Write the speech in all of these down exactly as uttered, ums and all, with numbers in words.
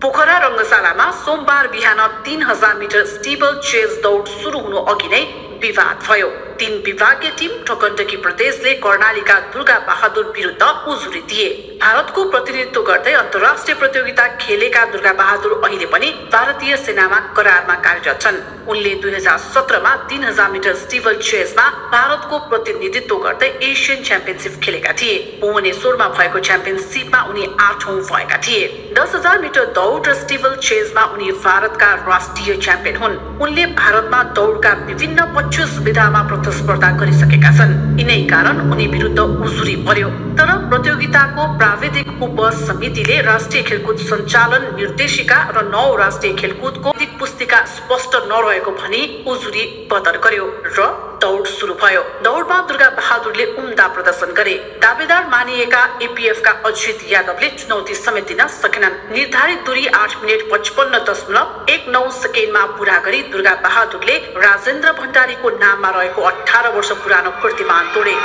पोखरा रंगशालामा सोमबार बिहान तीन हजार मिटर स्टिबल चेज दौड सुरु हुनु अघि नै विवाद भयो। तीन विभागीय टिम ठोकण्डकी प्रदेशले कर्णालीका दुर्गा बहादुर विरुद्ध उजुरी दिए। भारतको प्रतिनिधित्व गर्दै अन्तर्राष्ट्रिय प्रतियोगिता खेलेका दुर्गा बहादुर अहिले पनि भारतीय सेनामा करारमा कार्यरत छन्। उनले दुई हजार सत्रमा तीन हजार मिटर स्टिबल चेजमा भारतको प्रतिनिधित्व गर्दै एसियन च्याम्पियनसिप खेलेका थिए। भुवनेश्वरमा भएको च्याम्पियनसिपमा उनी आठौं भएका थिए। दस हजार मिटर दौड र स्टिबल चेजमा उनी भारतका राष्ट्रिय च्याम्पियन हुन्। उनले भारतमा दौडका विभिन्न पच्चीस विधामा प्रतिस्पर्धा गरिसकेका छन्। यिनै कारण उनी विरुद्ध उजुरी पर्यो। तर प्रतियोगिताको प्राविधिक उप समितिले राष्ट्रिय खेलकुद सञ्चालन निर्देशिका र नौ राष्ट्रिय खेलकुदको दिक पुस्तिका स्पष्ट नरहेको भनी उजुरी बदर गर्यो र दौड सुरु भयो। दौडमा दुर्गा बहादुरले उम्दा प्रदर्शन गरे। दावेदार मानिएका एपीएफ का अजित यादवले चुनौती समेत दिन सकेनन्। निर्धारित दूरी आठ मिनट पचपन्न दशमलव एक नौ सेकेन्डमा पूरा गरी दुर्गा बहादुरले राजेन्द्र भण्डारीको नाममा रहेको अठार वर्ष पुरानो कीर्तिमान तोडे।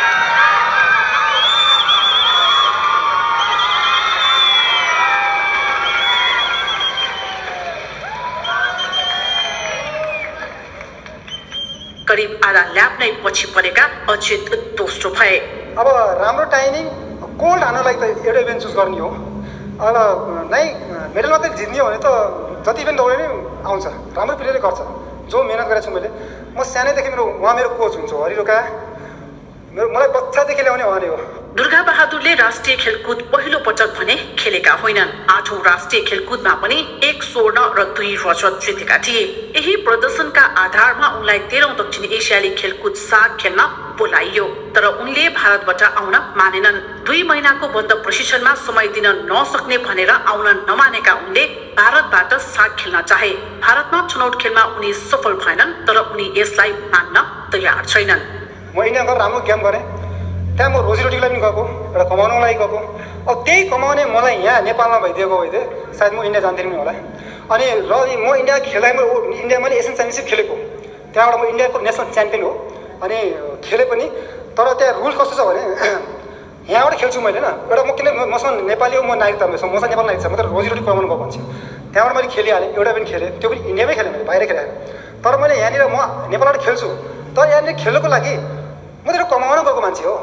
करिब आधा ल्याप नै पछि परेका अजित दोस्रो भए। अब राम्रो टाइमिङ कोल्ड हान्नलाई त एउटा इभेन्ट चुज गर्ने हो। अब नै मेडल मात्रै जित्ने हो भने त जति इभेन्ट दौडे नै आउँछ। राम्रो प्लेयरले गर्छ। जो मेहनत गरेको छु मैले, म सानैदेखि मेरो उहाँ मेरो कोच हुन्छ हरिरोका, मेरो मलाई बच्चादेखि ल्याउने उहाँले हो। दुर्गा बहादुरले राष्ट्रिय खेलकुद पहिलो पटक भने खेलेका होइनन्। आठौं राष्ट्रिय खेलकुदमा पनि एक स्वर्ण र दुई रजत जितेका थिए। यही प्रदर्शनका आधारमा उनलाई तेह्रौं दक्षिण एसियाली खेलकुद साग खेल्न बोलाइयो। तर उनले भारतबाट आउन मानेनन्। दुई महिनाको बन्द प्रशिक्षणमा समय दिन नसक्ने भनेर आउन नमानेका उनले भारतबाट साग खेल्न चाहे। भारतमा छनौट खेलमा उनी सफल भएनन्, तर उनी यसलाई मान्न तयार छैनन्। म इन्डियामा राम्रो गेम गरेँ, त्यहाँ म रोजीरोटीलाई पनि गएको, एउटा कमाउनको लागि गएको। अब त्यही कमाउने मलाई यहाँ नेपालमा भइदिएको भइदिए सायद म इन्डिया जान्थेँ नि होला। अनि र म इन्डिया खेल्दा म इन्डियामा एसियन च्याम्पियनसिप खेलेको, त्यहाँबाट म इन्डियाको नेसनल च्याम्पियन हो। अनि खेले पनि, तर त्यहाँ रुल कस्तो छ भने यहाँबाट खेल्छु मैले होइन, एउटा म किन मसँग नेपाली हो, म नागरिकता मसँग नेपाल नागरिक छ, म त रोजीरोटी कमाउनु गएको मान्छे। त्यहाँबाट मैले खेलिहालेँ, एउटा पनि खेलेँ, त्यो पनि इन्डियामै खेलेँ मैले, बाहिर खेलेँ। तर मैले यहाँनिर म नेपालबाट खेल्छु, तर यहाँनिर खेल्नुको लागि म त कमाउनु गएको मान्छे हो।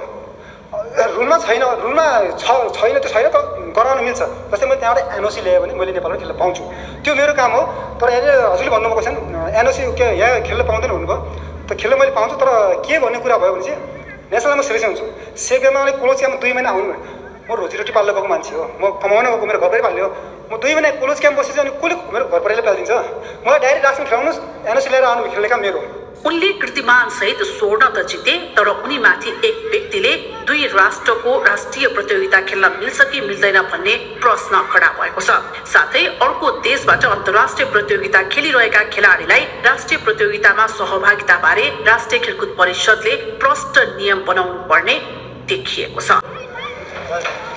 रुलमा छैन, रुलमा छ छैन त्यो छैन त गराउन मिल्छ। जस्तै मैले त्यहाँबाट एनओसी ल्यायो भने मैले नेपालमा खेल्न पाउँछु, त्यो मेरो काम हो। तर यहाँनिर हजुरले भन्नुभएको छैन एनओसी के यहाँ खेल्न पाउँदैन भन्नुभयो, त खेल्न मैले पाउँछु। तर के भन्ने कुरा भयो भने चाहिँ नेसनलमा सेलेक्सन हुन्छु। सेकेन्डमा मैले कोलोज क्याम्प दुई महिना आउनु, म रोजीरोटी पाल्न गएको मान्छे हो, म कमाउनु गएको, मेरो घरबाटै पाल्यो। म दुई महिना कोलोज क्याम्प बसेछु, अनि कसले मेरो घरबाटैले पालिदिन्छ? मलाई डाइरेक्ट राख्नु खेलाउनुहोस्, एनओसी लिएर आउनु खेल्ने काम मेरो। उनले कीर्तिमान सहित स्वर्ण त जिते, तर उनीमाथि एक व्यक्तिले दुई राष्ट्रको राष्ट्रिय प्रतियोगिता खेल्न मिल्छ कि मिल्दैन भन्ने प्रश्न खडा भएको छ। साथै अर्को देशबाट अन्तर्राष्ट्रिय प्रतियोगिता खेलिरहेका खेलाडीलाई राष्ट्रिय प्रतियोगितामा सहभागिता बारे राष्ट्रिय खेलकुद परिषदले प्रष्ट नियम बनाउनु पर्ने देखिएको छ।